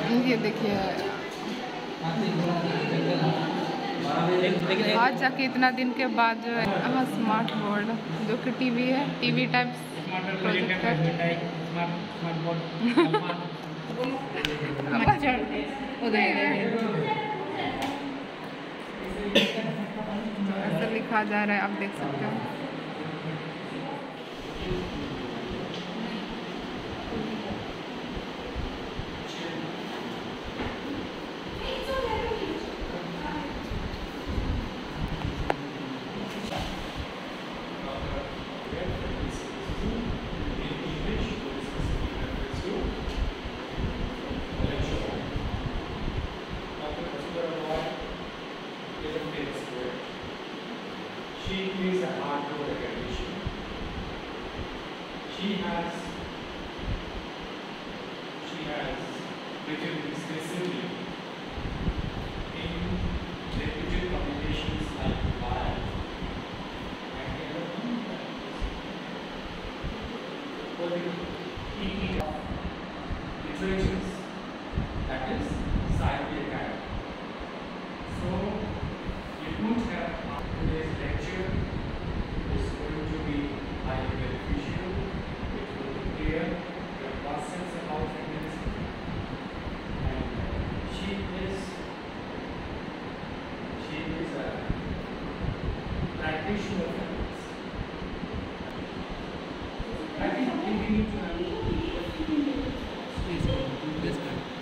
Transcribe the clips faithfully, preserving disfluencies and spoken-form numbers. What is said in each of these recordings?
ये देखिए आज जाके इतना दिन के बाद जो है हाँ स्मार्ट बोर्ड जो कि टीवी है, टीवी टाइप प्रोजेक्टर। ऐसा लिखा जा रहा है, आप देख सकते हो। She is a hardcore academician. She has she has written extensively in literature publications like Wired and other for the E E of literatures, that is Scientific Academy. So you don't have today's lecture is going to be highly beneficial. It will clear your concepts about feminism, and she is she is a practitioner of feminism. I think we need to have please, please,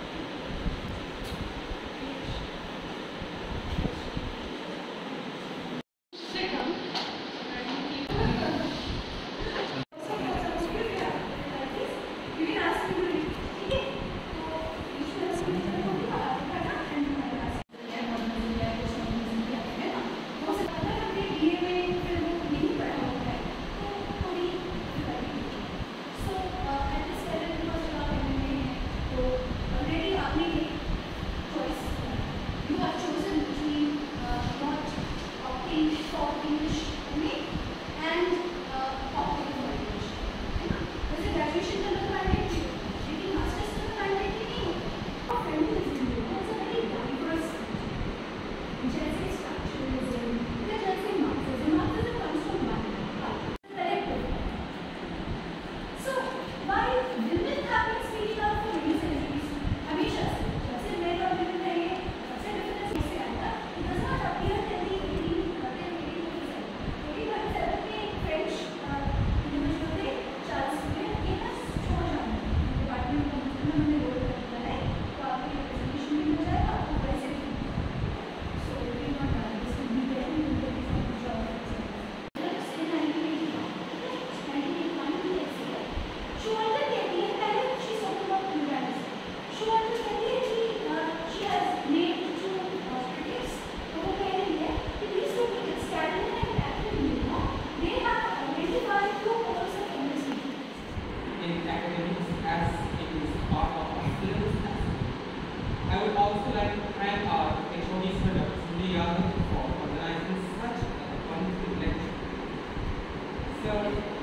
I would also like to thank our H O Ds for organizing such a wonderful lecture. So,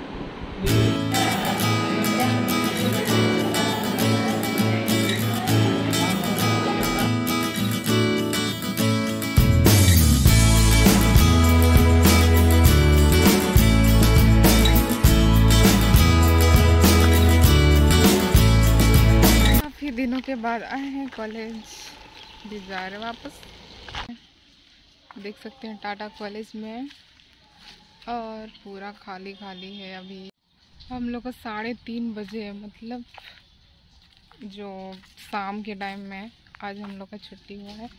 दिनों के बाद आए हैं college, भी जा रहे वापस। देख सकते हैं टाटा कॉलेज में और पूरा खाली खाली है। अभी हम लोग का साढ़े तीन बजे मतलब जो शाम के टाइम में आज हम लोग का छुट्टी हुआ है।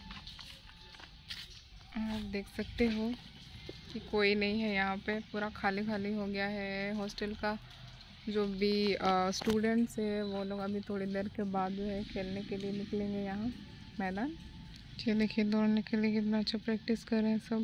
आप देख सकते हो कि कोई नहीं है यहाँ पे, पूरा खाली खाली हो गया है। हॉस्टल का जो भी स्टूडेंट्स है वो लोग अभी थोड़ी देर के बाद जो है खेलने के लिए निकलेंगे यहाँ मैदान। ये देखिए दौड़ने के लिए कितना अच्छा प्रैक्टिस कर रहे हैं सब।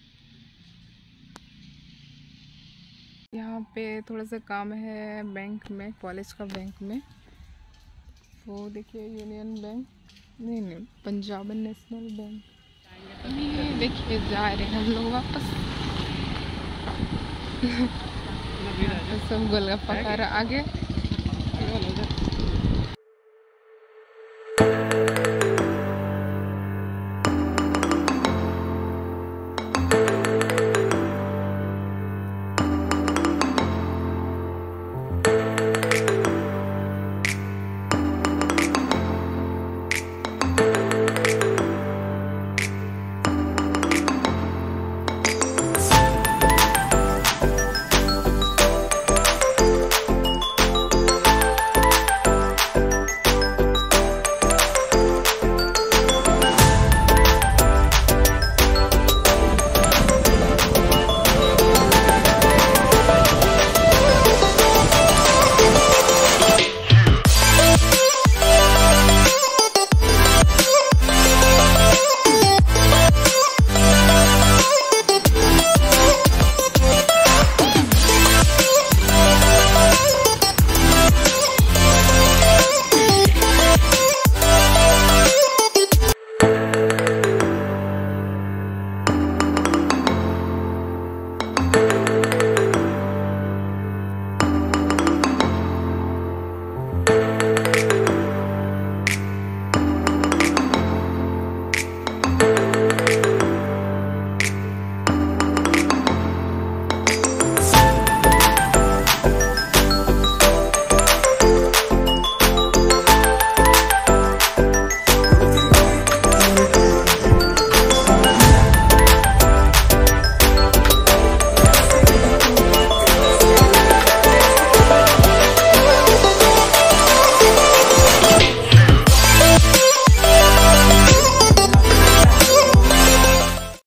यहाँ पे थोड़ा सा काम है बैंक में, कॉलेज का बैंक में। वो देखिए यूनियन बैंक नहीं नहीं पंजाब नेशनल बैंक। देखिए जा रहे हैं हम लोग वापस। सब गोलगप्पा खा रहे आगे।